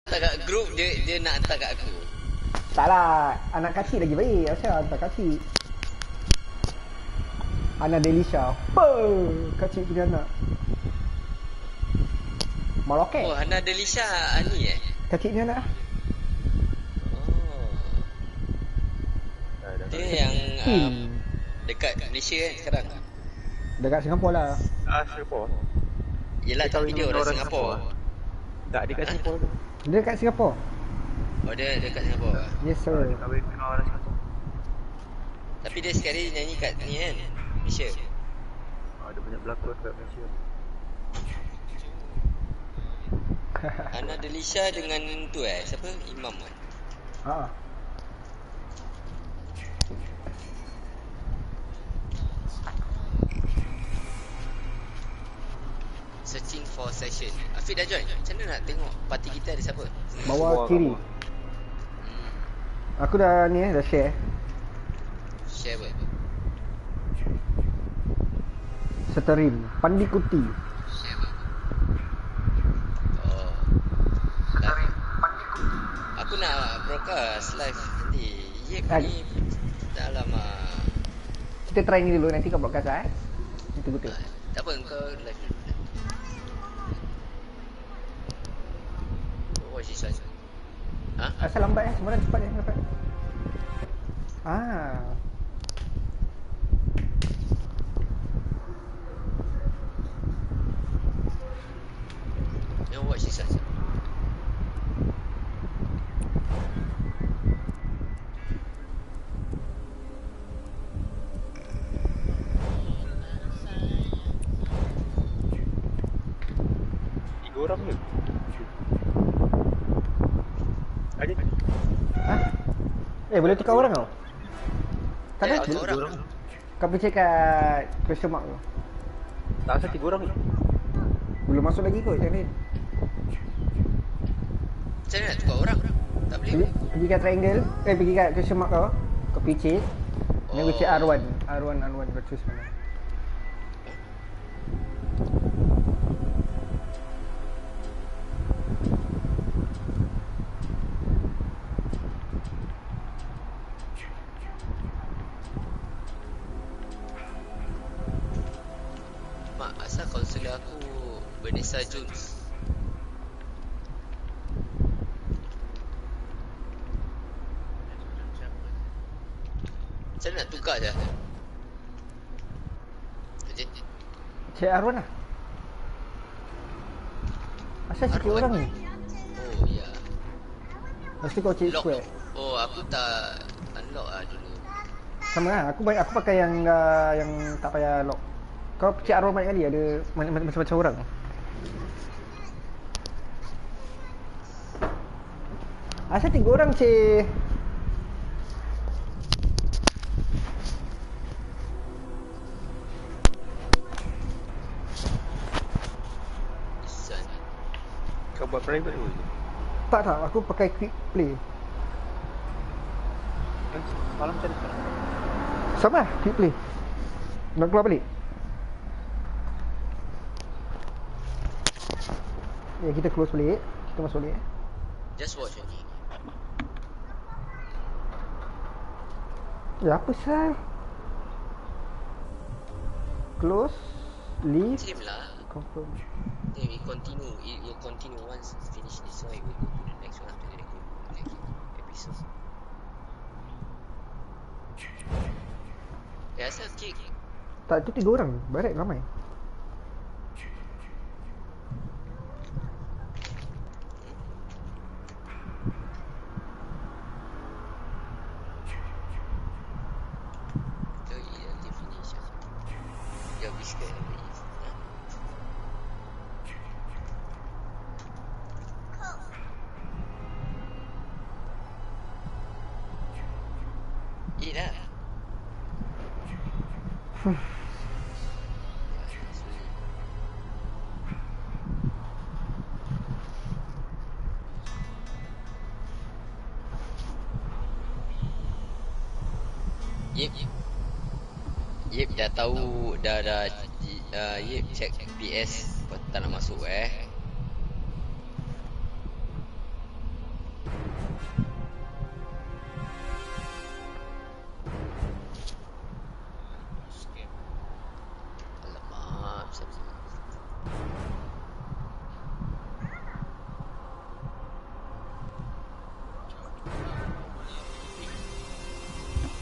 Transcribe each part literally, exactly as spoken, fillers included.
hantar kat grup, dia dia nak hantar kat aku. Tak lah, anak kecil lagi baik. Asal hantar kecil. Anak Delisha. Apa? Kecil punya anak. Maloket. Oh, Hana Delisha ni eh? Kecil punya anak. Oh. Dia yang um, dekat Malaysia kan sekarang? Dekat Singapura lah. Ah, Singapura. Yelah, tak video orang Singapura. Tak, dia kat Singapura tu. Dia dekat Singapura. Oh, dia dekat Singapura. Yes sir. Dia kahwin dengan orang Singapura. Tapi dia sekarang nyanyi kat ni kan, Malaysia. Ah, dia banyak berlakon kat Malaysia. Hana Delisha dengan tu eh, siapa? Imam kan? Haa. Searching for session. Afiq dah join? Macam mana nak tengok parti kita ada siapa? Bawah kiri. Aku dah ni eh, dah share. Share apa? Stream Pandikuti. Share apa? Oh. Stream Pandikuti. Aku nak broadcast live nanti. Yep ni dalam uh... kita try ni dulu, nanti kau broadcast lah eh. Itu betul. Uh, tak apa, kau live dulu. Oh, si Swan. Ha? Asal lambat eh, sembarang cepat je dapat. Ah. Yang watch si Swan. Tiga orang ke? Ada? Ha? Eh, boleh tukar orang tau? Tak Eh, ada? tukar orang. orang. Kau pergi check kat question mark tu. Tak asal tiga orang ke? Belum masuk lagi kot yang ni. Macam mana nak tukar orang? Tak boleh. Pergi, pergi kat triangle. Eh, pergi kat question mark kau. Kau pergi check. Then kau check R one. R one, R one kau choose mana. Mak, asal kaunselor aku Vanessa Jones. Macam mana nak tukar je? Macam Check R one lah. Asal check R one? orang ni? Oh, ya. Lepas tu kau check Lock. square. Oh, aku tak unlock lah dulu. Sama lah. Aku baik aku pakai yang uh, yang tak payah lock. Kau check R one banyak kali ada macam-macam orang. Asal tiga orang cik. Isan. Kau buat private dulu je? Tak tak, aku pakai quick play. Kan malam macam mana? Sama lah, quick play. Nak keluar balik? Ya, kita close balik. Kita masuk balik. Just watch only. Ya, apa sah? Close. Leave. Same lah. Confirm. Then we continue. It will continue once finish this one. It will go to the next one after the next episode. Eh, asal kick? Tak, itu tiga orang. Barat ramai. So, it will finish. Ya, biscuit. Eat lah. Yep. Yep, dah tahu dah dah uh, Yep check P S tak nak masuk eh.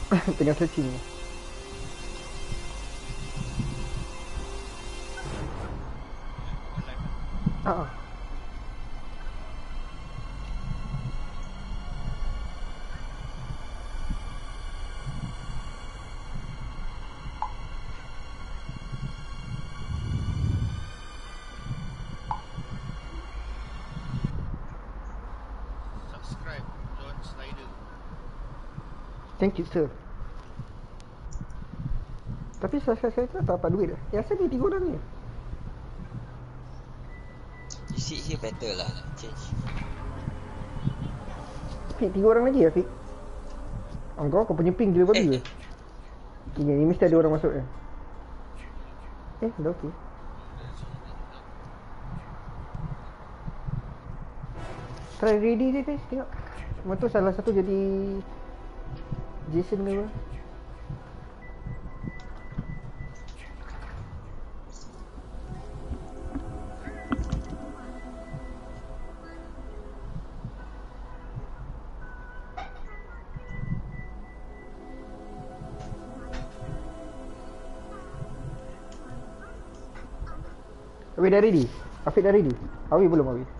Tengah searching. Ah. Subscribe John Snyder. Thank you, sir. Tapi saya saya tak dapat duit dah. Ya, saya ni tiga orang ni. You see here better lah. Change. Fik, tiga orang lagi ya, Fik? Oh, kau, kau punya ping gila babi ke? Ini, ni mesti ada orang masuk ya. Eh, dah okey. Try ready je guys, tengok. Cuma tu salah satu jadi Jason ke apa? Awi dah ready? Afiq dah ready? Awi belum Awi?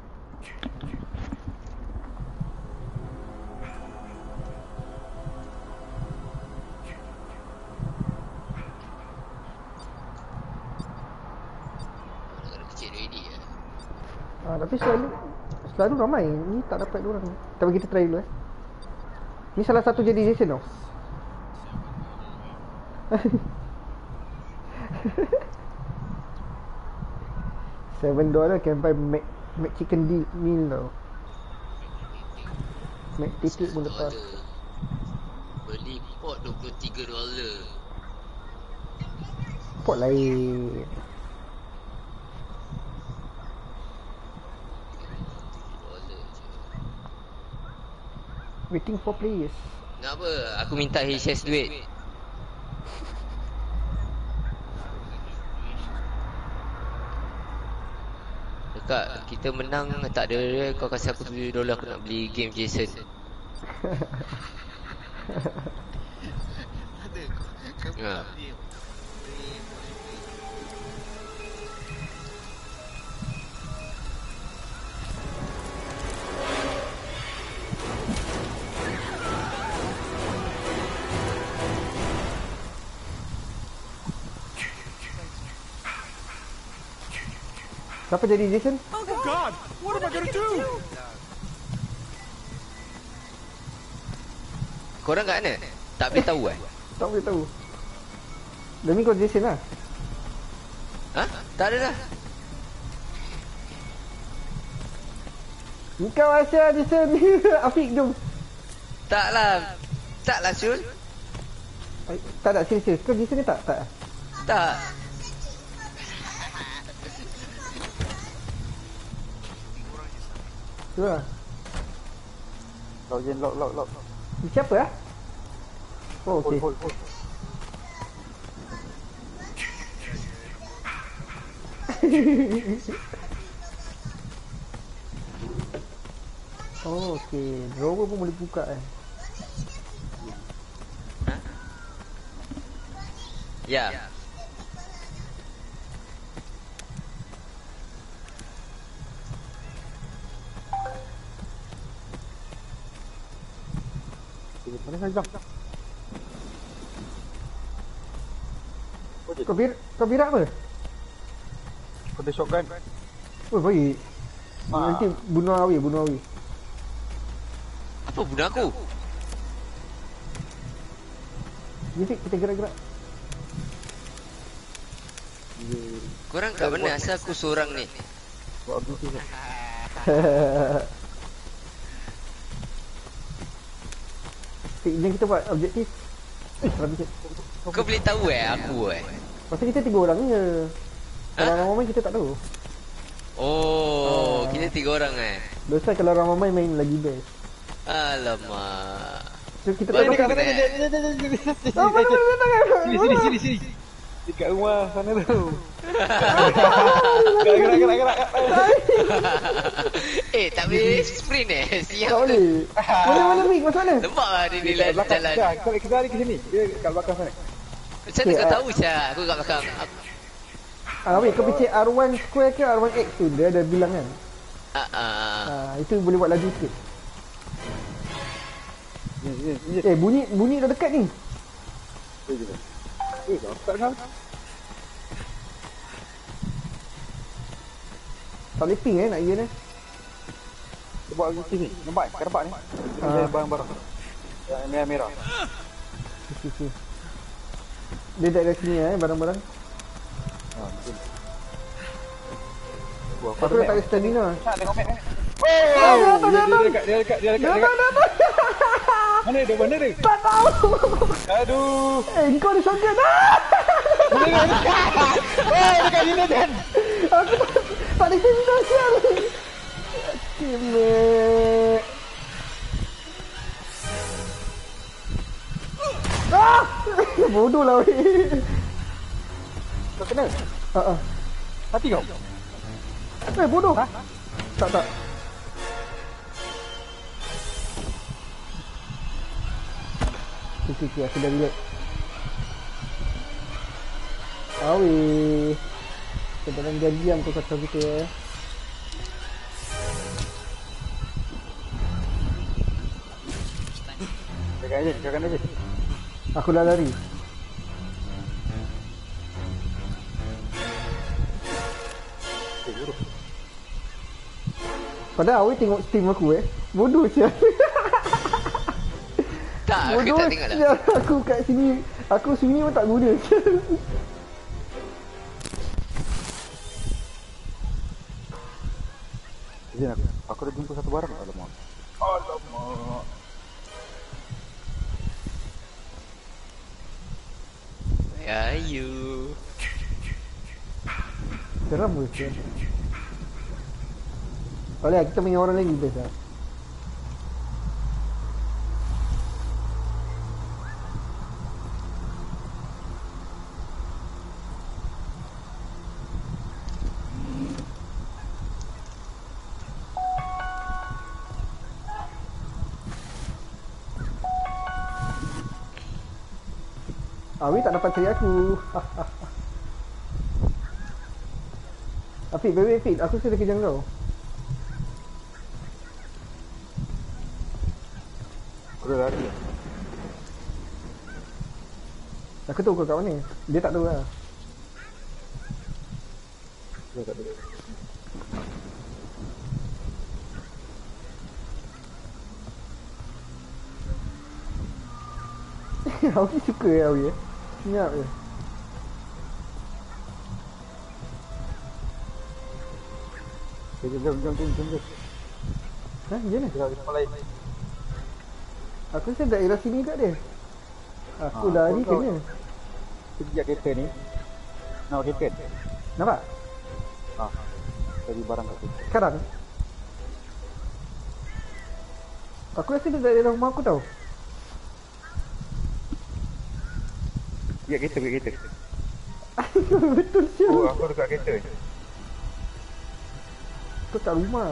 Ah, tapi selalu selalu ramai. Ni tak dapat dua orang. Tapi kita try dulu eh. Ni salah satu jadi Jason tau. Seven dollar can buy Mac, Mac chicken deal meal tau. Mac titik pun lepas. Beli pot dua puluh tiga dolar. Pot lain. Waiting for players. Kenapa? Aku minta H S duit. Dekat kita menang tak ada, kau kasih aku tujuh dolar aku nak beli game Jason. Ada kau. Kau Ya. tak beli. Siapa jadi Jason? Oh God! What am I gonna do? Korang kat mana? Tak boleh tahu eh? Tak boleh tahu. Demi kau Jason lah. Ha? Tak ada dah. Kau Asya Jason. Afiq jom. Taklah. Taklah Syul. Ay, tak tak serius. Kau Jason ni tak? Tak. Tak. Cuba lah. Lock je, lock, lock, lock. Ni siapa ah? Oh okey. Hold, hold, hold. Oh okey. Drawer pun boleh buka eh. Ha? Ya. Mana saya jump? Kau bir kau birak apa? Kau ada shotgun? Oh baik. Ah. Nanti bunuh Awi, bunuh Awi. Apa bunuh aku? Ni Fik, kita gerak-gerak. Korang kat mana asal aku seorang ni? Buat objektif lah. Fik, jom kita buat objektif. Eh, habis. Kau boleh tahu eh aku eh? Pasal kita tiga orang je. Kalau Ha? orang main kita tak tahu. Oh, Ah. kita tiga orang eh? Dosa kalau orang main main lagi best. Alamak. So kita Mana tak kau tahu. nak? Oh, mana mana mana. Sini, sini, sini, sini. Dekat rumah sana tu. Gerak, gerak, gerak, gerak. Eh, tak boleh sprint eh. Siap Tak tu. boleh. Mana mana Fik? Macam mana? Nampak lah dia ni Kat lah belakang. jalan. Dah, kau kita lari ke sini. Dia kat belakang sana. Macam mana kau tahu Syah? Aku kat belakang. Aku, Ah, Fik, kau picit R one square ke R one X tu? Dia ada bilang kan? ah, ah. Ah, itu boleh buat laju sikit. Sini, sini, sini. Eh, bunyi bunyi dah dekat ni. Eh, jom. Eh, kat kau. Tak boleh ping eh nak pergi ni. Dia buat lagi sini. Nampak? Kau nampak ni? Ini Ah. dia barang-barang. Yang merah-merah. Okey, okey. Dia dekat sini eh barang-barang. Ha, betul. Buat Aku dah tak ada stamina. nak tengok map. Oh, dia, dia, dia dekat, dia dekat, dia dekat, dia dekat. Mana dia, mana dia? Tak tahu. Aduh. Eh, kau ada shotgun. Ah! Mana dia dekat? Oh, dekat sini kan. Aku tak, tak ada stamina sial. Kimek. Ah! Bodoh lah weh. Kau kena? Ha ah. Mati kau? Eh, bodoh. Ha? Tak tak. Okey, okey, aku dah relax. Awi. Sebenarnya dia diam kau kata gitu ya. Jaga aja, jaga aja. Aku dah lari. Eh, buruk. Padahal Awi tengok stream aku eh. Bodoh sial. Tak, aku Bodoh tak tengok lah. sial. Aku kat sini. Aku sini pun tak guna sial. Izin aku. Aku dah jumpa satu barang. Alamak. Alamak. Ayu. Seram ke sial. Boleh kita punya orang lagi best lah. Awi tak dapat cari aku. Afiq, baik baik Afiq. Aku sudah kejar kau. Aku dah lari. Aku tahu kau kat mana. Dia tak tahu lah. Dah tak ada. Awi suka ya Awi eh. Senyap je. Jom, jom, jom, jom, jom, jom. Ha, je ni. Kita kita lain. Aku rasa daerah sini tak dia. Aku Ah, lari kau- kena. Kejap kereta ni. Nak rotate. Nampak? Ha. Tadi barang kat situ. Sekarang. Aku rasa dia daerah rumah aku tau. Kejap kereta, kejap kereta. Betul sial. Oh, aku dekat kereta. Aku kat rumah.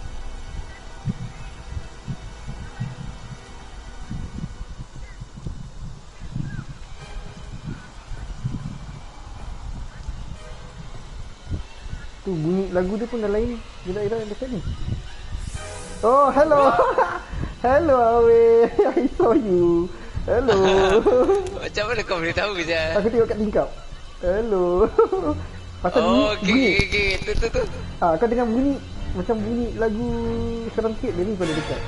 Tu bunyi lagu dia pun dah lain. Dia daerah dekat ni. Oh, hello. Hello Awe. I saw you. Hello. Macam mana kau boleh tahu je? Aku tengok kat tingkap. Hello. Pasal bunyi, Oh, okey, bunyi. okey, okey. Tu, tu, tu. Ah, kau dengar bunyi macam bunyi lagu seram sikit dia ni pada dekat.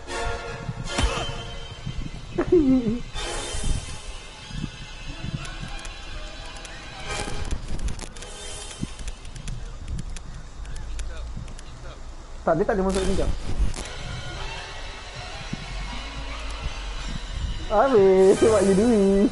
Tak, dia tak ada masuk tingkap. Habis, what you doing?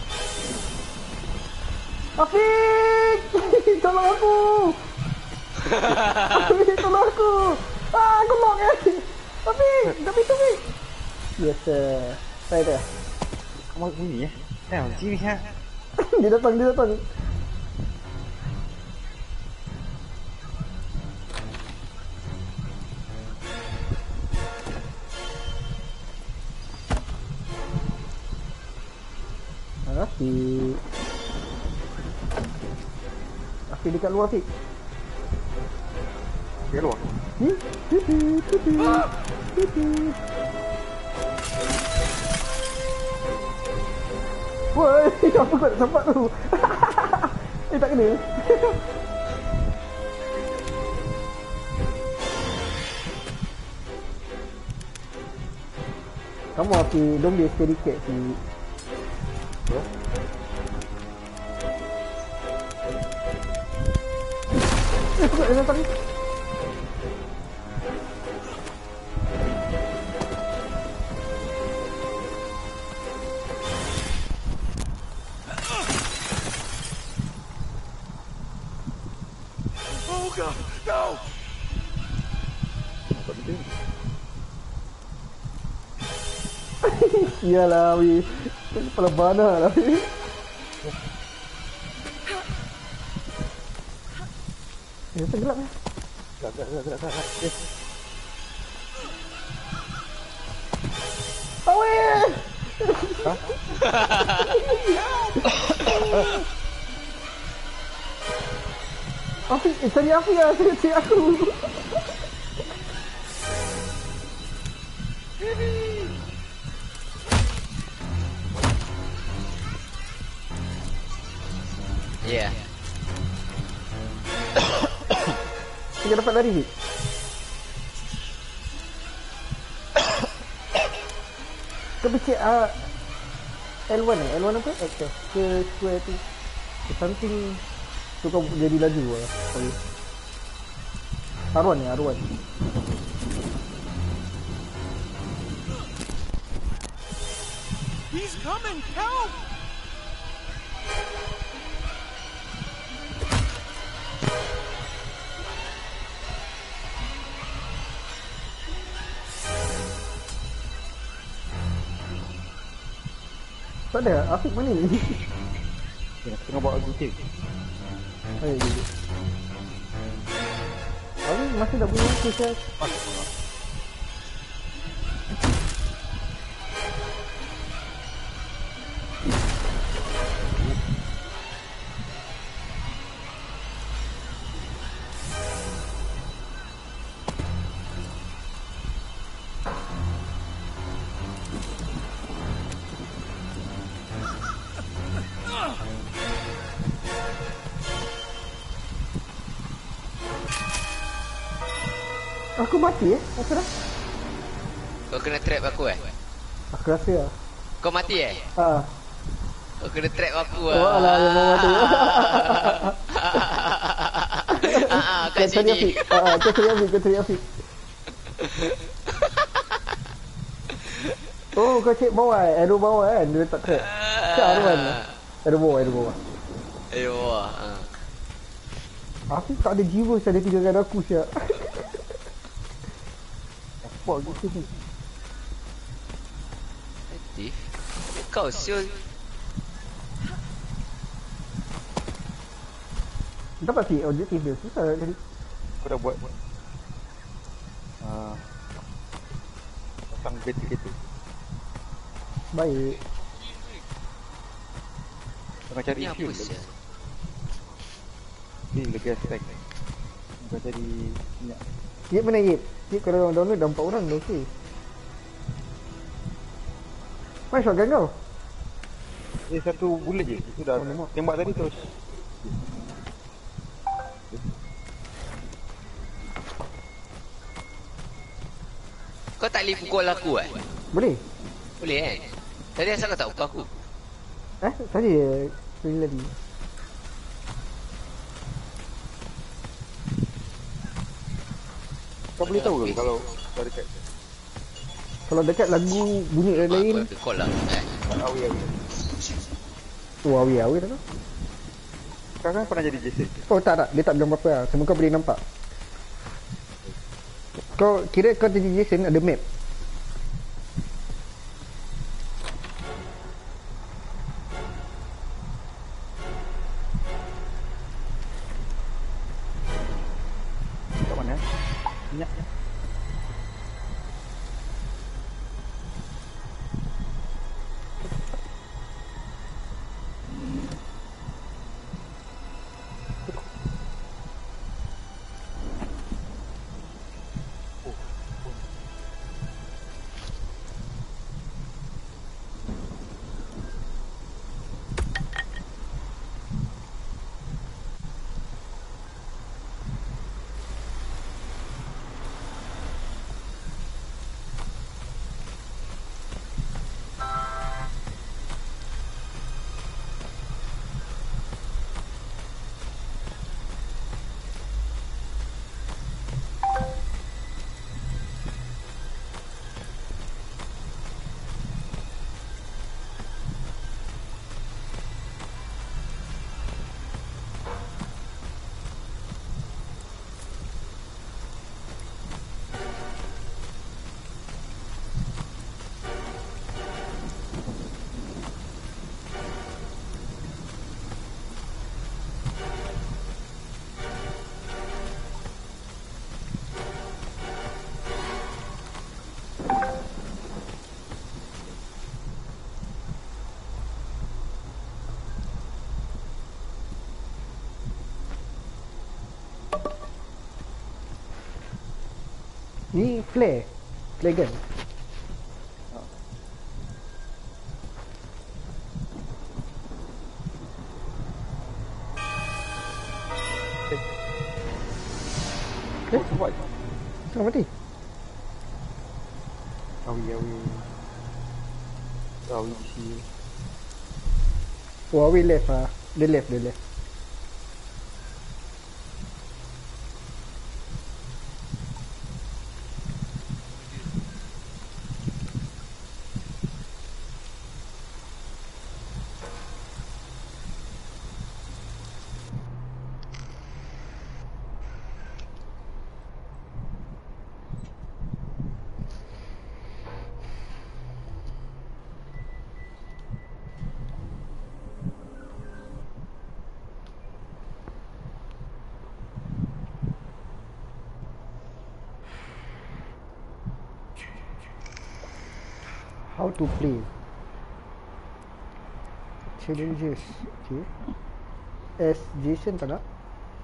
Afiq! Tolong aku! Afi, tolong aku. Ah, aku lock eh. Afi, dah pintu ni. Yes, sir. Saya dah. Kamu bunyi ya? Dah, sini ha. Dia datang, dia datang. Afi. Afi dekat luar, Afi. Dia luar. Ni. Tutu, tutu. Tutu. Woi, apa kau nak sampak tu? Eh, tak kena. Kamu Afi, don't be a scaredy cat si. Eh, apa kau nak datang ni? Oh god, no! Iyalah, Afi. Kepala bana lah, Afi. Eh, tenggelam ya. Gerak, gerak, gerak, gerak, gerak. Yes. Awi! Hah? Afi, eh, cari Afi lah. Cari, cari aku. Ya. Yeah. Kita dapat lari ni. Kau picit uh, L one eh? L one apa? X eh? Ke square tu? Ke something tu kau jadi laju lah. Sorry. R one ni, R one. He's coming! Help! Tak ada, Afiq mana ni? Dia tengah bawa gunting. Ayo, jom. Afiq masih tak punya aku siap. Aku mati eh? Aku dah. Kau kena trap aku eh? Aku rasa lah. Kau mati eh? Haa. Kau kena trap aku Oh lah. alah, yang mau mati. Ah, Kau kat cari sini. Afiq. Haa, kau cari Afiq, kau cari Afiq. Oh, kau cek bawah eh? Arrow bawah kan? Dia letak trap. Cek arrow kan? Arrow bawah, arrow bawah. Ayo wah. Afiq tak ada jiwa saya dia tinggalkan aku siap. Apa gitu ni? Aktif. Kau siul. Dapat sih objektif dia. Susah tadi. Aku dah buat. Ah. Pasang bateri kereta. Baik. Tengah cari Ni apa fuel. sial? Ni gas tank. Tengah cari minyak. Gip mana Gip? Gip kalau orang download dah empat orang dah okey. Mana shotgun kau? Eh, satu bullet je. Itu dah Oh, nombor. tembak tadi terus. Kau tak boleh pukul aku eh? Boleh? Boleh eh? Tadi asal kau tak pukul aku? Eh? Tadi Pilih lagi. Kau boleh tahu ke kalau kau dekat Kalau dekat lagu bunyi lain lain. Aku call lah eh. awi awi. Oh awi awi dah tu. Kau kan pernah jadi Jason? Oh tak tak. Dia tak bilang apa-apa lah. Cuma kau boleh nampak. Kau kira kau jadi Jason ada map. Kat mana? Minyak. Ni flare. Flare gun. Eh, buat. Tengah mati. Awi, awi. Awi isi. Oh, away left ah. Dia left, dia left. How to play? Challenges. Okay. As Jason tak nak?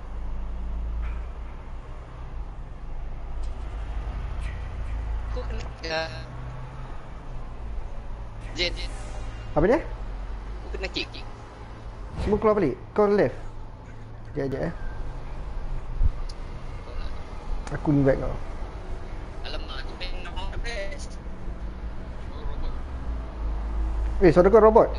Aku kena ya. Jen, Jen. Apa dia? Aku kena kick. Semua keluar balik. Kau left. Sekejap, sekejap eh. Aku invite kau. Alamak, tu main nak press. Eh, suara kau robot.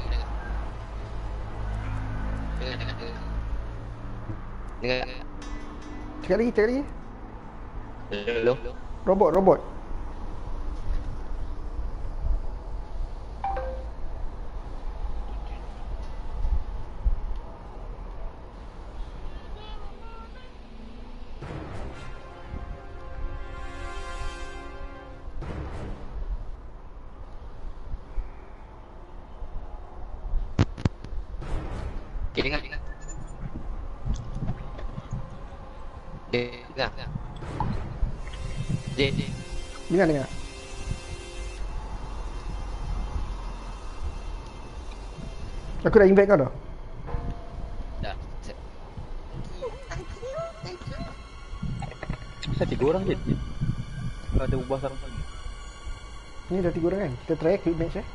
Dengar, dengar, dengar. Dengar. Cakap lagi, cakap lagi. Hello. Robot, robot. Okay, dengar, dengar. Dengar. Jen, Jen. Dengar, dengar. Aku dah invite kau dah. Dah. Bisa tiga orang je. Kalau ada ubah sarang lagi. Ni dah tiga orang kan? Kita try quick match eh.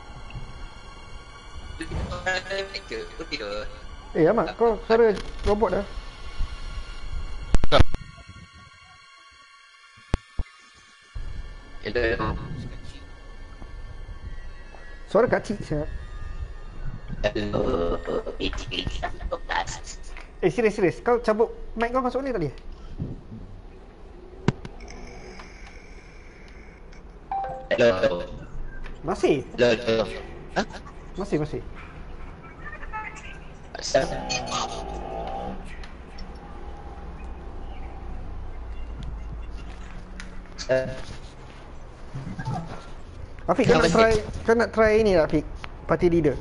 Eh, Ahmad, kau suara robot dah. Hello. Suara kacik sangat. Hello. Eh, serius, serius. Kau cabut mic kau masuk ni tadi? Hello. Masih? Hello. Hello. Hah? Masih, masih. Asal? Uh, Afiq, kau nak try, kau nak try ni tak Afiq? Party leader.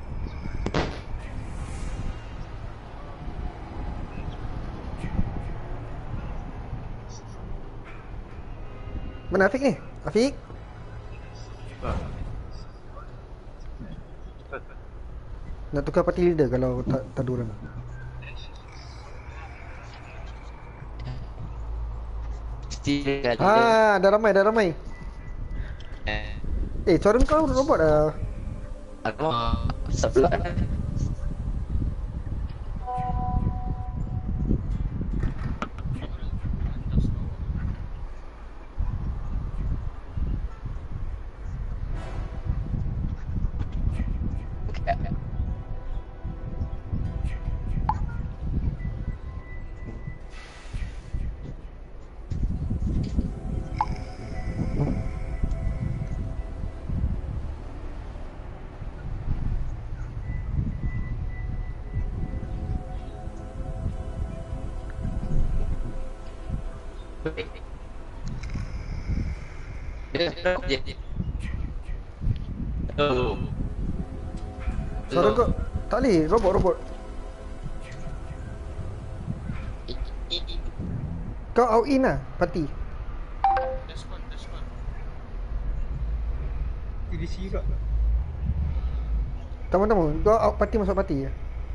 Mana Afiq ni? Afiq? Nak tukar party leader kalau tak, tak ada orang. Ah, dah ramai, dah ramai. Eh, suara kau robot dah. Aku sebelah. Oh. Suara kau tak boleh, robot-robot. Kau out in lah, party. E D C juga. Tama-tama, kau out party masuk party je.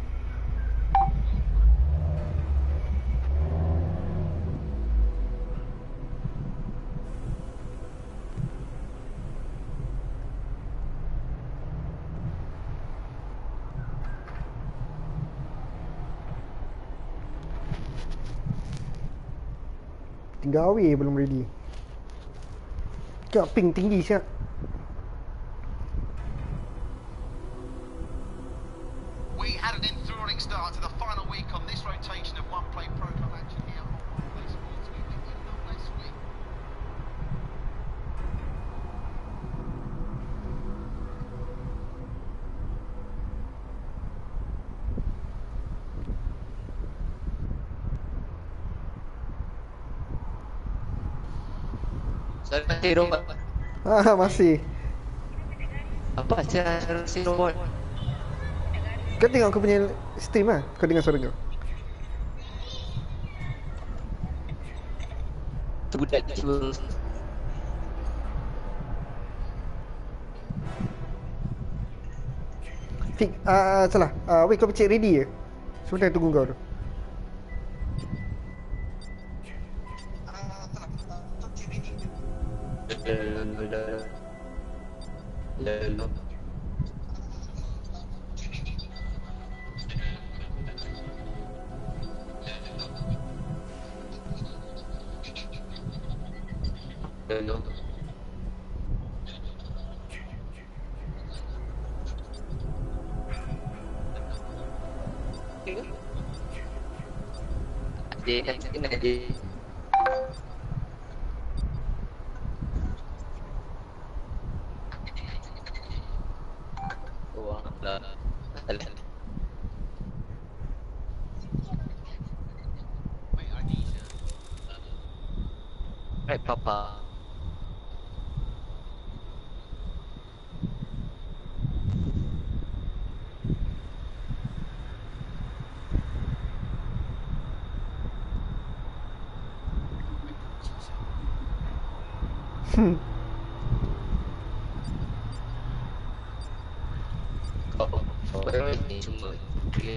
Tinggal away belum ready. Kau ping tinggi siap. We had an enthralling start to the final week on this rotation of One Play Pro Club action here. Last week. Saya masih robot. Ah, masih. Apa cara si robot? Kau tengok aku punya stream lah. Kau dengar suara kau. Budak cuba. Fik, ah uh, salah. Ah, uh, wait, kau pecik ready je. Sebentar tunggu kau tu. Lalu Lalu Adik, adik, adik. Right, Papa. Hmm. Kau, kau ni semua. Okay.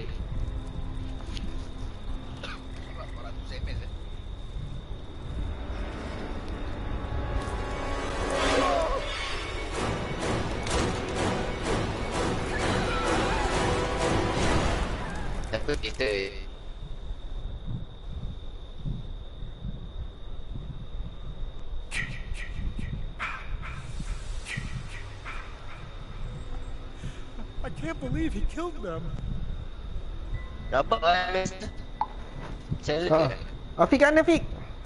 Siapa kita? I can't believe he killed them. Dapat kan? Saya Ah. Afiq kat mana Afiq?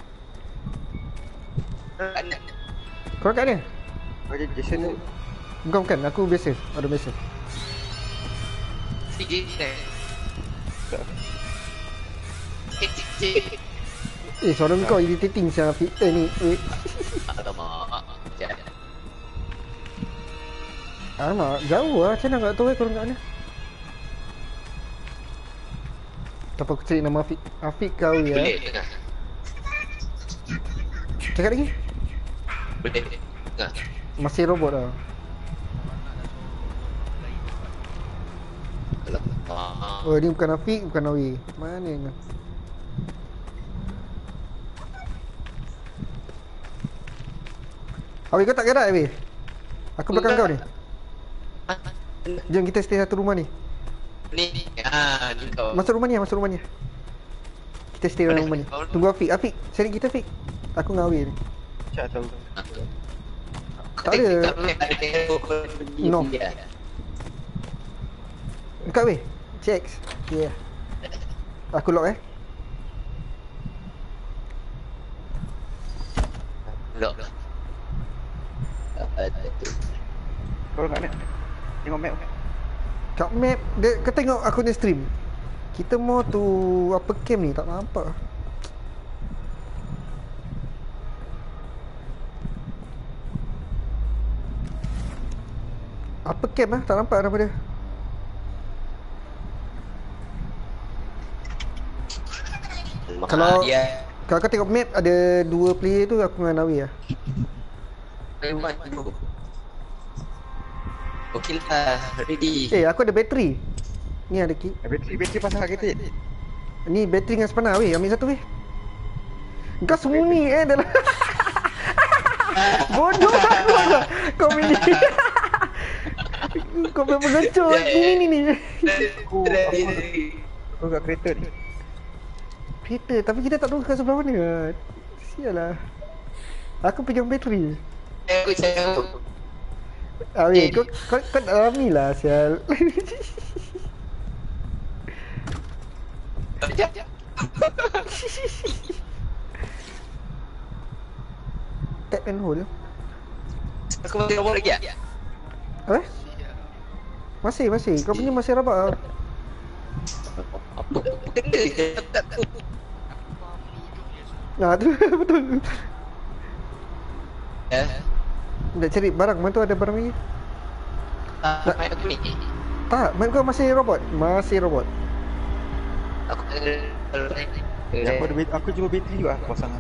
anak. Kau kat mana? Okey, Jason tu. Bukan bukan, aku biasa. Ada biasa. Tiga ni. Kecil. Eh, suara kau irritating siapa Afiq. Eh ni, wait. Alamak. Sekejap. Alamak, jauh lah. Macam mana nak tahu eh korang kat mana? Apa aku cari nama Afiq? Afiq kau ya. Boleh tengah. Cakap lagi? Boleh tengah. Masih robot lah. Alamak. Oh, ni bukan Afiq, bukan Nawi. Mana ni? Awi, kau tak gerak Awi? Aku belakang kau ni. Jom kita stay satu rumah ni. Ni, ah, ni kau. Masuk rumah ni, masuk rumah ni. Kita stay dalam rumah ni. Tunggu Afiq. Afiq, cari kita Afiq. Aku dengan Awi ni. Cak tahu. Tak ada. No. Dekat Awi. Checks. Yeah. Aku lock eh. Lock. Kau kat mana? Tengok map. Kat map, dia, kau tengok aku ni stream. Kita mau tu apa camp ni, tak nampak. Apa camp ah? Tak nampak nama dia. Kalau dia kalau kau tengok map ada dua player tu, aku dengan Nawi lah. memang tu. Okey lah, ready. Eh, aku ada bateri. Ni ada key. Bateri bateri pasang kat kereta. Ni bateri dengan spanner weh, ambil satu weh. Kau sembunyi eh dalam. Bodoh aku lah. Kau ni. Kau memang pengecut ni ni ni. Aku aku kat kereta ni. Kereta, tapi kita tak tahu kat sebelah mana. Sialah. Aku pegang bateri. Aku cakap. Ah, weh, kau kau kau tak alami lah sial. Tap and hold. Aku masih robot lagi tak? Apa? Masih, masih. Kau punya masih rabak lah. Apa benda je tak tu. Nah, tu betul. Ya. Nak cari barang, mana tu ada barang lagi? Tak, main aku ni. Tak, main kau masih robot. Masih robot. Aku ada Ya, aku ada bat- aku cuba bateri juga aku pasang.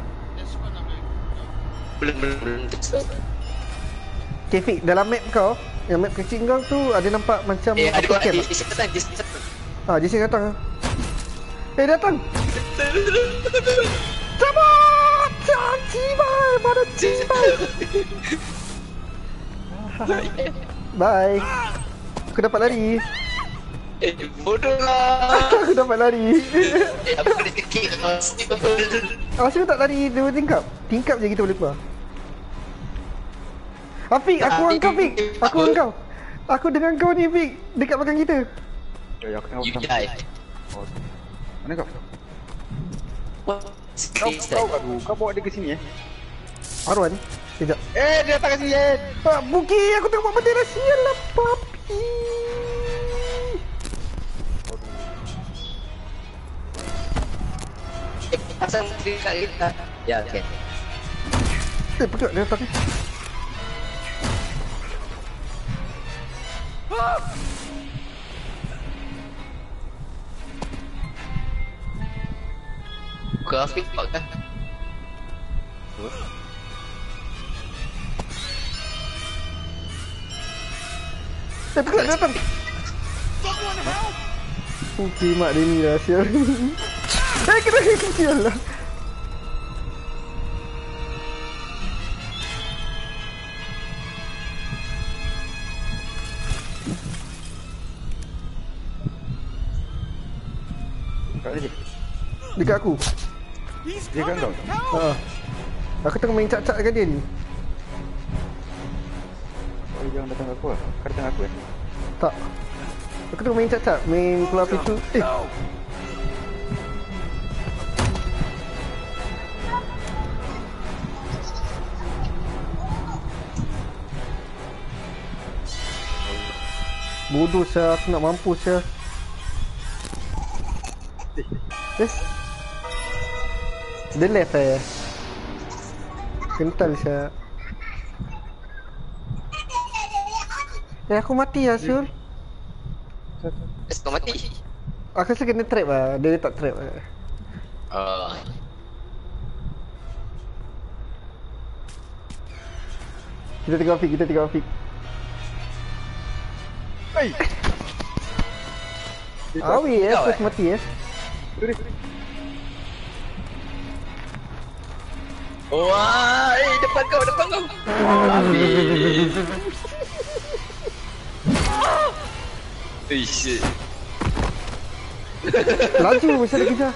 belum belum belum. Okay, Fik, dalam map kau, yang map kecil kau tu ada nampak macam Eh, ada apa orang camp di tak? di sebelah di sebelah. Ah, Jason datang ah. Eh, datang. Cepat! Cibai, mana cibai? Bye. Aku dapat lari. Eh, bodoh lah. Aku dapat lari. Eh, aku kena kekik. Awas kau tak lari dua tingkap. Tingkap je kita boleh keluar. Afiq, aku dengan kau, Fik. Aku dengan kau. Aku dengan kau ni, Fik. Dekat belakang kita. Ya, aku tengok You pasang. die. Oh. Mana kau? What? Kau kau aduh, kau bawa dia ke sini eh. Arwan. Sekejap. Eh, dia datang kat sini eh. Ah, Buki, aku tengok buat benda rahsia lah, papi. Eh, pasang dekat kita. Ya, okey. Eh, pekat dia datang. Grafik kau kan? Eh, pekat dia datang. Buki, mak dia ni lah, sial. Eh, kena sial lah. Kat sini. Dekat aku. Dia kan kau. Ha. Aku tengah main cak-cak dengan dia ni. Oh, jangan datang kat aku lah. Kau datang kat aku eh. Tak. Aku tengah main cak-cak, main keluar pintu. Eh. Bodoh sah, aku nak mampus sah. Eh. Dia left eh. Kental siap. Eh aku mati lah Syul. Eh, kau mati? Aku rasa kena trap lah. Dia tak trap lah. Oh. Kita tengok Fik, kita tengok Fik. Hei. Awi eh, kau, terus eh? mati eh. Wah, eh depan kau, depan kau. Habis. Eh, shit. Laju macam dia kejar.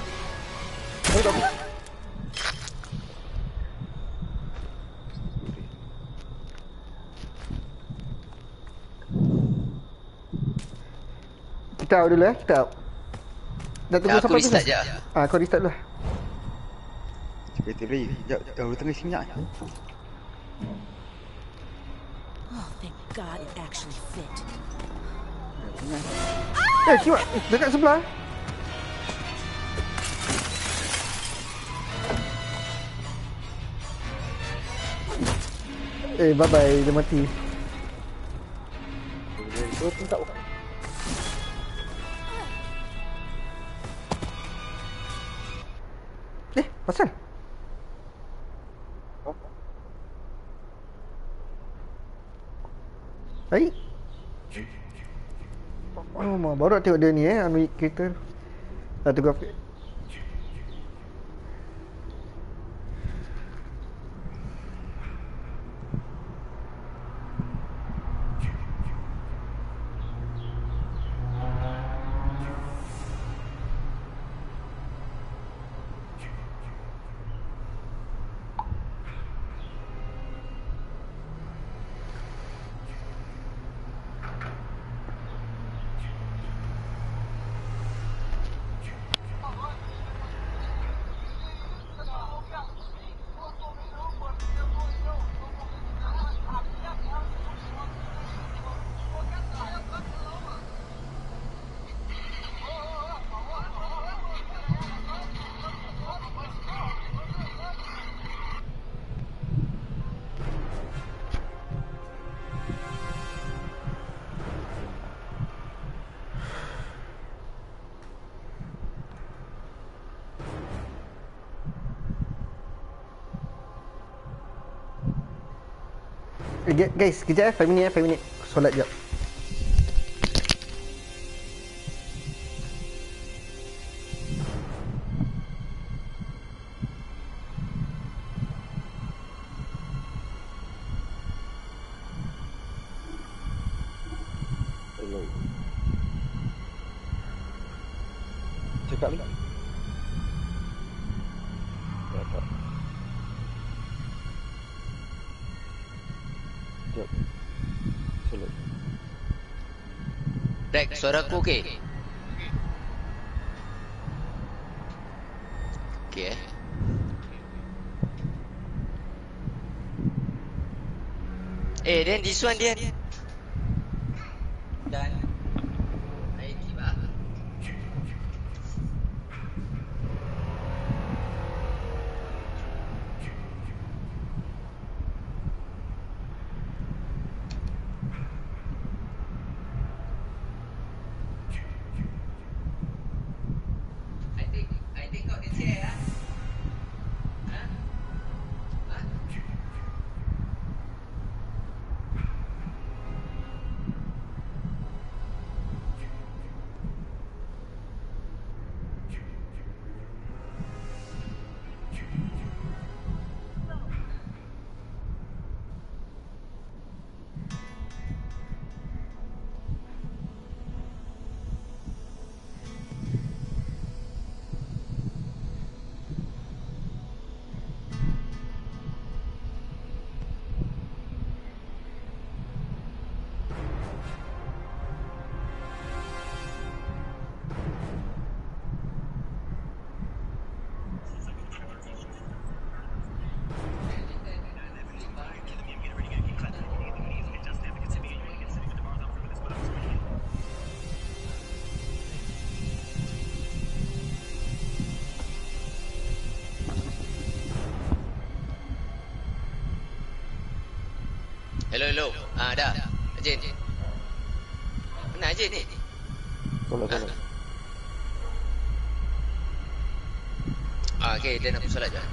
Kita out dulu eh, kita out. Dah tunggu Ya, aku sampai restart bila? je. Ah, kau restart dulu lah. Kereta beri. Sekejap, dah tengah isi minyak. Oh, thank God it actually fit. Eh, kiwak, dekat sebelah. Eh, bye-bye, dia mati. Oh, tu tak buka. Eh, pasal? Baik. Oh, ma, baru nak tengok dia ni eh, ambil kereta. Dah tunggu apa? Eh, guys, kejap eh, five minit eh, five minit. Solat jap. Cakap ni. Tak, tak. Sekejap. Solat. Rex, suara aku okey? Okey eh. Eh, then this one dia. Dan. Baik, tiba. I think, I think kau can share ah. Ha? Ha? Hello, hello. Ah, dah. Ajin. Mana Ajin ni? Tolong, tolong. Ah, okey, dia nak pergi solat je.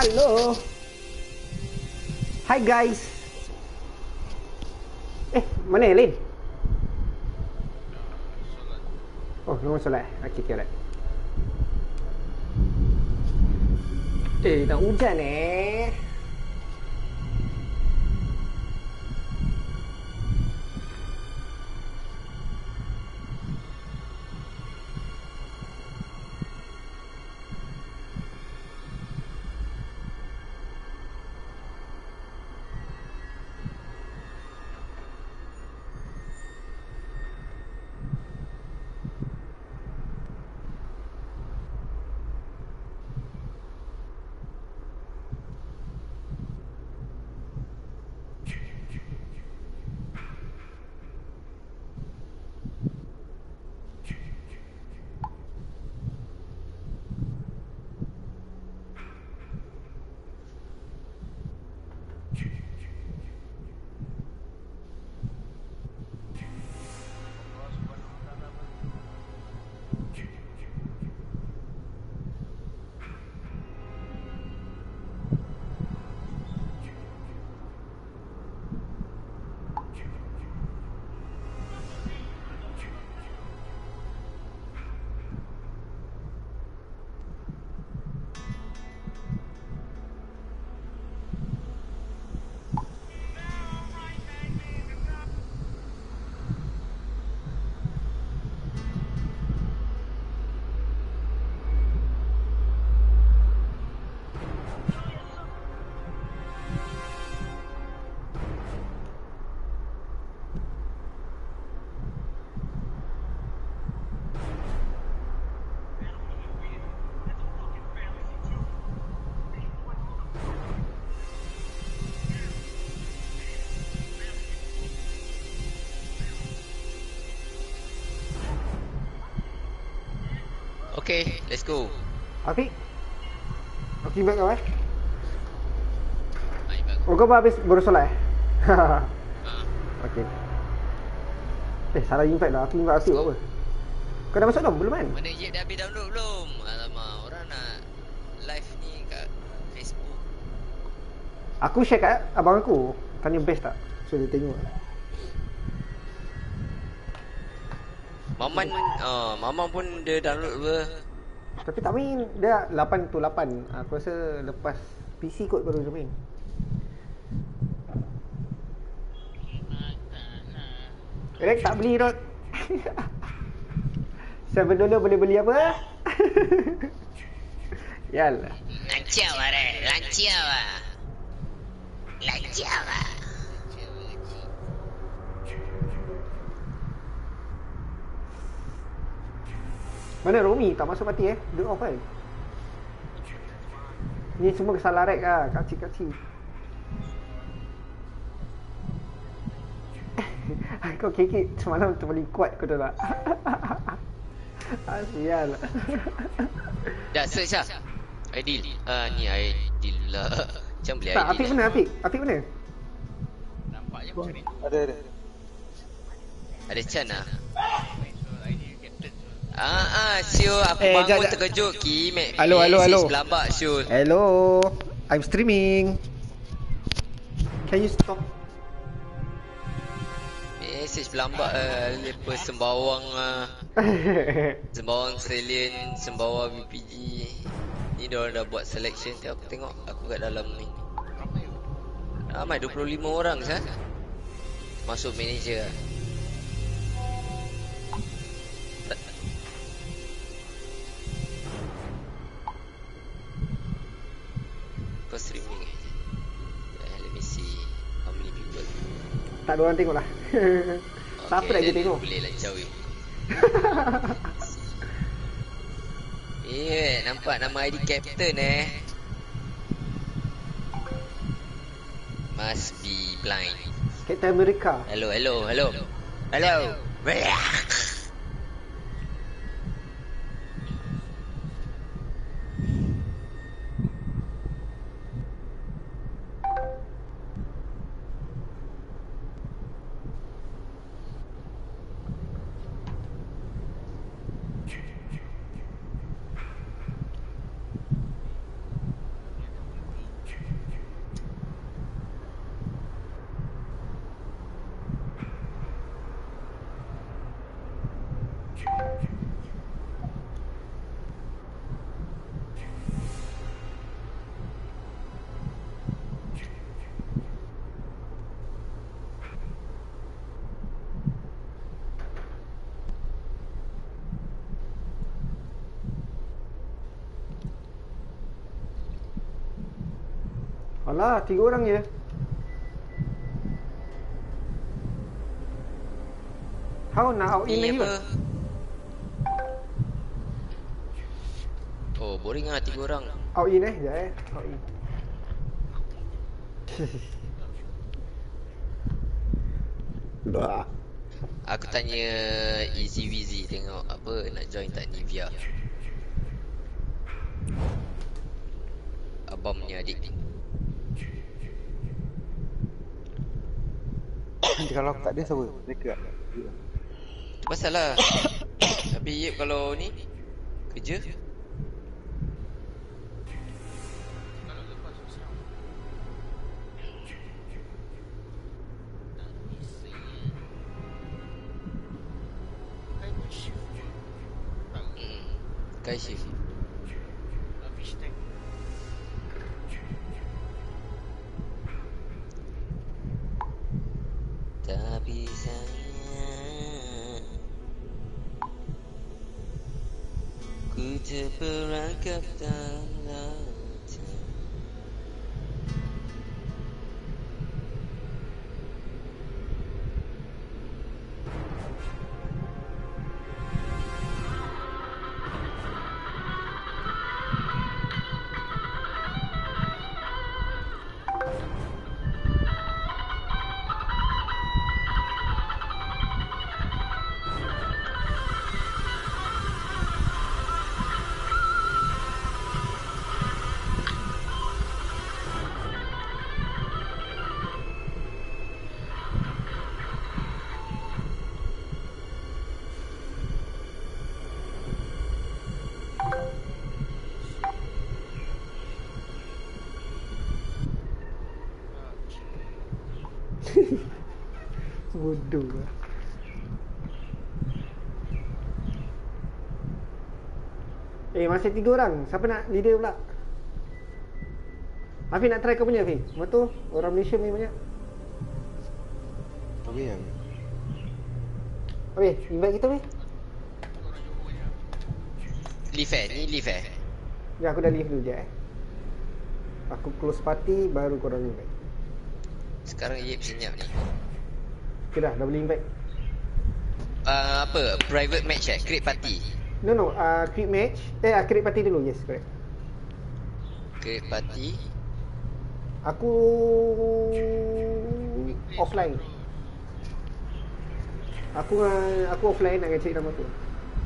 Halo. Hi guys. Eh, mana Elin? Oh, memang solat. Okey, okey, alright. Eh, dah hujan eh. Okay, let's go. Afiq. Okey, baik kau eh. Baik, bagus. Oh, kau habis baru solat eh? Ha. Okey. Eh, salah invite lah. Aku invite Afiq buat apa? Kau dah masuk dalam belum kan? Mana je dah habis download belum? Alamak, orang nak live ni kat Facebook. Aku share kat abang aku. Tanya best tak? So dia tengok. Maman, oh, Maman pun dia download apa? Tapi tak main. Dia lapan tu lapan. Aku rasa lepas P C kot baru dia main. Rex tak beli Rod. seven dollar boleh beli apa? Yalah. Lancau lah, Rex. Lancau lah. Lancau lah. Mana Romi? Tak masuk mati eh? Dia off kan? Ni semua kesalahan Rex lah. Kacik-kacik. Kau kekek semalam terlalu kuat kau tahu tak? Asial. Dah search lah. Aidil. Ah, ni Aidil lah. Macam boleh Tak, Aidil Afiq lah. mana Afiq? Afiq mana? Nampaknya macam ni. Ada ada. Ada Chan lah. Ah, ah, Syul. Aku Eh, bangun jap, jap. terkejut. Kimek. Hello, hello, hello. Selambak, Syul. Hello. I'm streaming. Can you stop? Message pelambak lah. Lepas sembawang lah. Sembawang Australian, sembawang B P G. Ni diorang dah buat selection. Tengok aku tengok. Aku kat dalam ni. Ramai dua puluh lima orang sah. Masuk manager lah. Kau streaming eh? Yeah, let me see how many people. Tak ada orang tengok lah. Siapa nak then dia tengok? Boleh lancau weh. Eh, nampak nama I D Captain eh. Must be blind. Captain America. Hello, hello, hello. Hello. Alah, tiga orang je. How nak out in Ni lagi apa? ke? Oh, boring lah tiga orang. Out in eh, sekejap eh. Out in. Bah. Aku tanya Easy Weezy tengok apa nak join tak Nivea. Abang punya adik. Nanti kalau aku tak ada siapa? Mereka tak? Tu pasal lah. Tapi Yip kalau ni kerja. Hmm, Kai shift. Tapi sayang, ku terperangkap dalam Bodoh lah. Eh, masih tiga orang. Siapa nak leader pula? Afi nak try kau punya, Afi? Betul? Orang Malaysia main banyak. Apa yang? Afi, invite kita, Afi. Leave eh, ni leave eh. Ya, aku dah leave dulu je eh. Aku close party, baru korang invite. Sekarang Yip senyap ni. Okay dah, dah boleh invite. Uh, apa? Private match eh? Create party. No, no, uh, create match. Eh, uh, create party dulu, yes, correct. Create party. Aku offline. Aku uh, aku offline nak cek nama tu.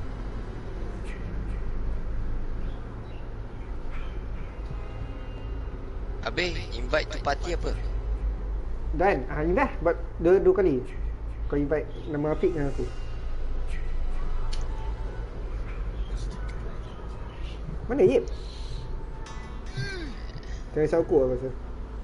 Habis invite to party apa? Dan, ah ini dah buat dua, dua kali. Kau invite nama Afiq dengan aku. Mana Yip? Tengah risau aku lah rasa.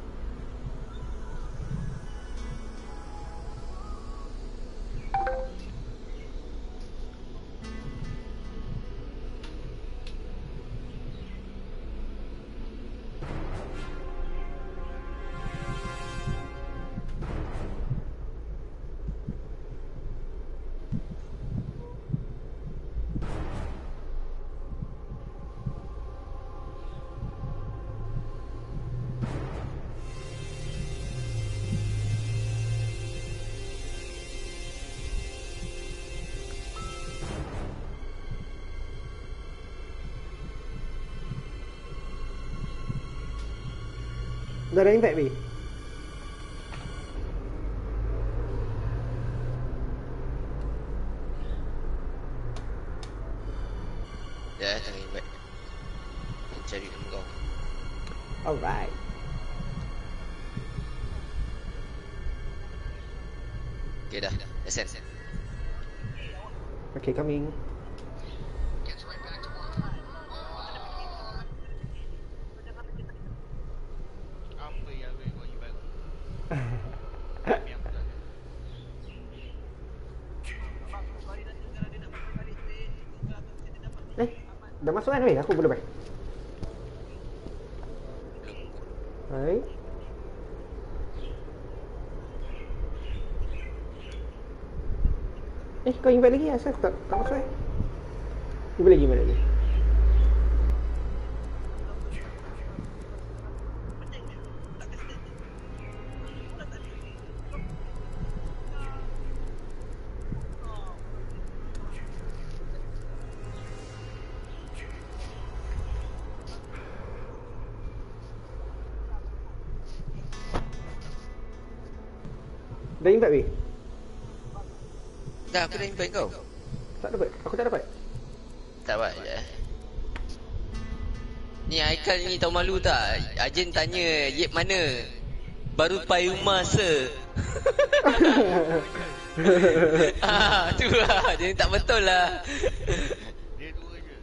Dah ada invite, Bi? Ya, tengah invite. Cari nama kau. Alright. Okay dah, dah send. Okay, coming. Eh, dah masuk kan, weh? Aku belum, eh? Hai. Eh, kau invite lagi? Asal aku tak, tak masuk, eh? Invite lagi, invite lagi. Dah invite weh? Dah, aku dah invite kau. Tak dapat. Aku tak dapat. Tak dapat je. Ni Haikal ni tahu malu tak? Ajen tanya, Yep mana? Baru pai rumah se. Ah, tu lah. Jadi tak betul lah. Dia dua je.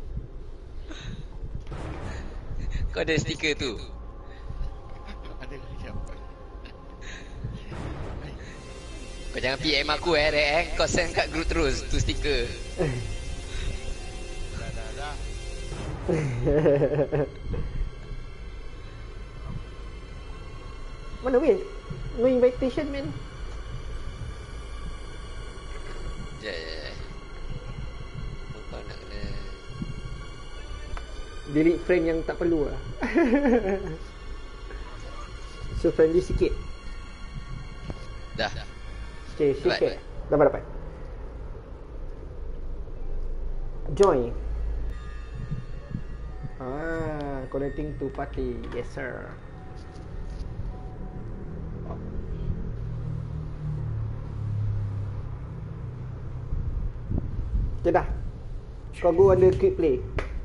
Kau ada stiker tu? Ada siap. Kau jangan P M aku eh, Rek eh. Kau send kat group terus tu stiker. Dah dah dah. Mana weh? No invitation man. Sekejap, sekejap. Kau nak kena... Delete friend yang tak perlu lah. So friendly sikit. Dah. Okay, Dapat, sikit. Dapat dapat. Join. Ah, connecting to party. Yes sir. Okay dah. Kau go under quick play.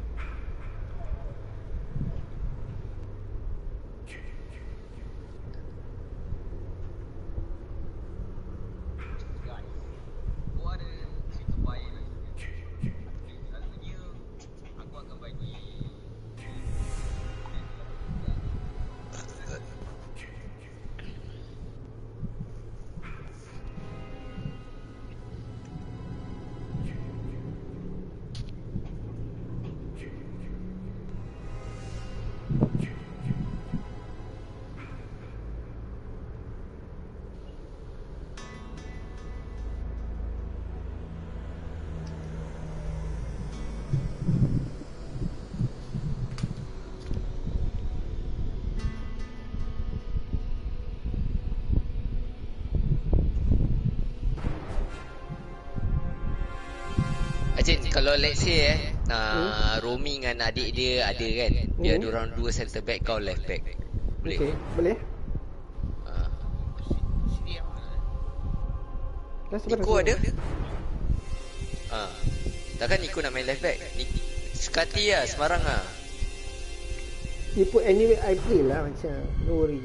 Acin, kalau let's say eh uh, Romi dengan adik dia ada kan, dia Hmm. ada orang dua center back, kau left back. Boleh? Okay, boleh. Uh, Sini yang mana? Dah sebentar. Niko ada? Ah. Takkan Niko nak main left back? Ni sekati lah, sembarang lah. You put anyway I play lah macam. No worry.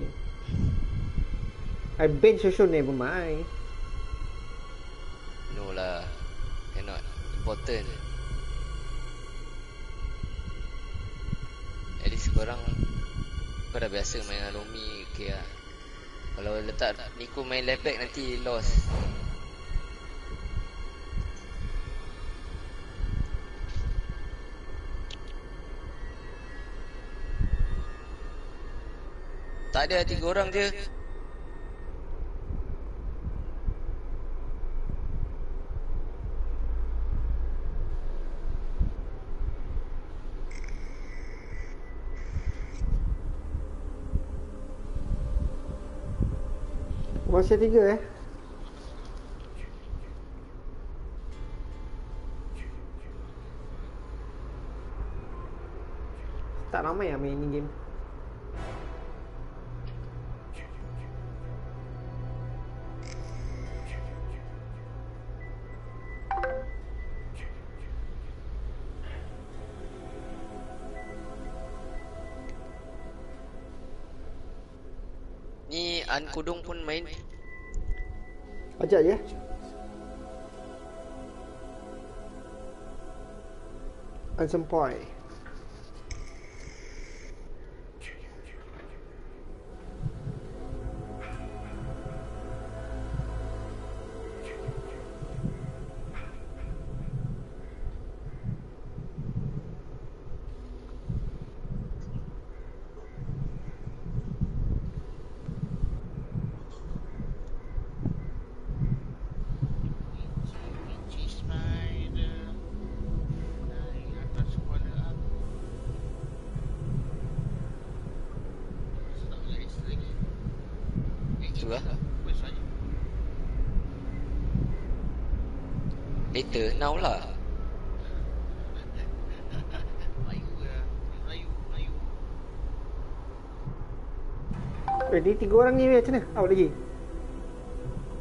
I bench also never mind. No lah. Cannot. Important. At least korang, kau dah biasa main dengan Romi, okay lah. Kalau letak Niko main left back nanti lost. Tak ada, tiga orang je. Masa tiga eh. Tak ramai lah main ni game. Ni An Kudung pun main. Ajak je. Ansempoi. Inci spider naik atas kepala aku. Tak boleh extra lagi. Itu lah. Wes saja. Later, now lah. Melayu lah. Melayu, Melayu. Eh, ni tiga orang ni macam mana? Out lagi.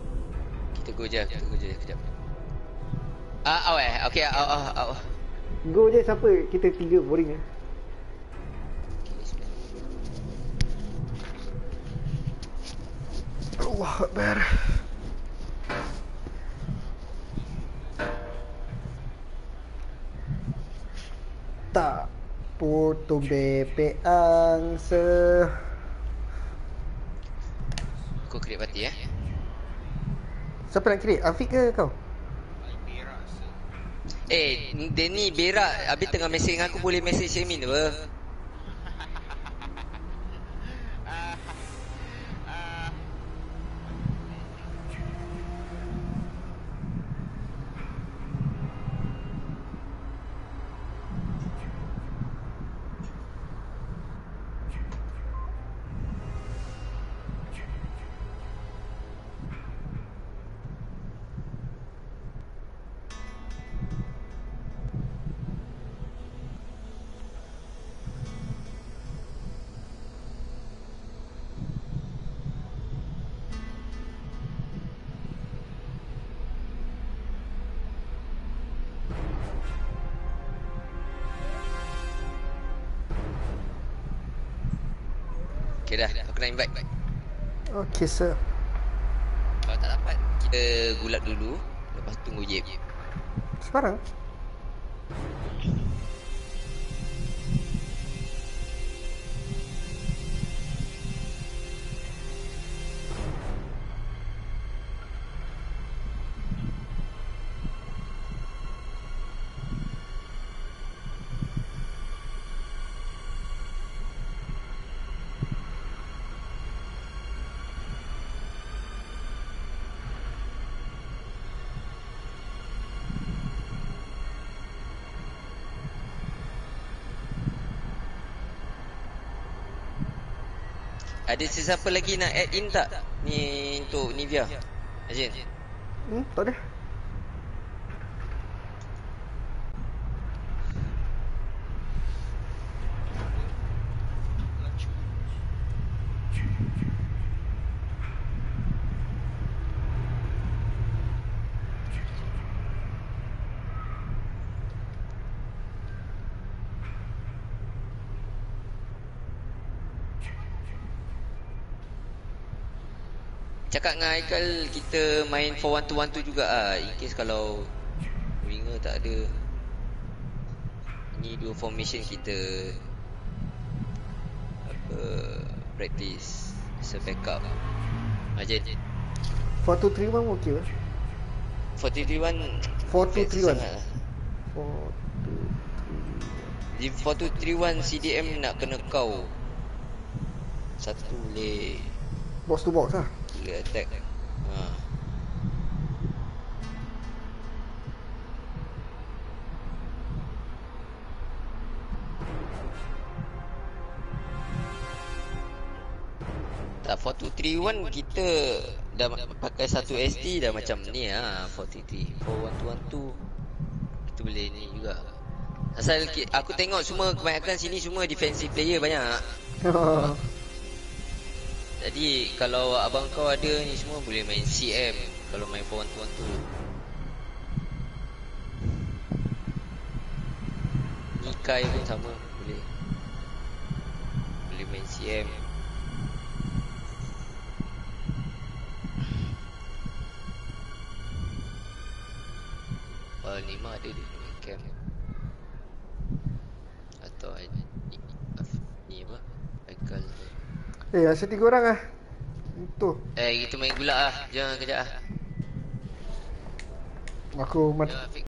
Kita go je, kita go je kejap. Ah, awal eh. Okey, aw aw aw. Go je siapa? Kita tiga boring eh. Allah Akbar. Tak potong bebek angsa. Kau create party eh. Siapa nak create? Afiq ke kau? Eh, dia ni berak. Habis tengah mesej dengan aku, boleh mesej Syamin apa? Okay dah, aku nak invite. Okay sir. Kalau tak dapat, kita gulat dulu. Lepas tunggu Jeb. Sekarang? Ada sesiapa lagi nak add in tak? Ni untuk Nivea Ajin. Hmm, tak ada. Cakap dengan Haikal kita main for one to one tu juga ah. In case kalau winger tak ada. Ni dua formation kita apa practice as a backup. Ajin. four two three one okey ke? four two three one four two three one. sangat lah. four two Di four two three one C D M nak kena kau satu boleh box to box lah. boleh attack. Ha. Tak, four two three one kita dah pakai satu S D dah macam ni ah. four three three four one two one two kita boleh ni juga. Asal ki- aku tengok semua kebanyakan sini semua defensive player banyak. Jadi kalau abang kau ada ni semua boleh main C M kalau main four one two one two. Nikai pun sama boleh. Boleh main C M. Oh, lima ada di main camp. Atau ni, ni apa? Haikal. Eh, asyik tiga orang lah. Itu. Eh, kita main gula lah. Jangan kejap lah. Aku mat- Jangan, Afiq.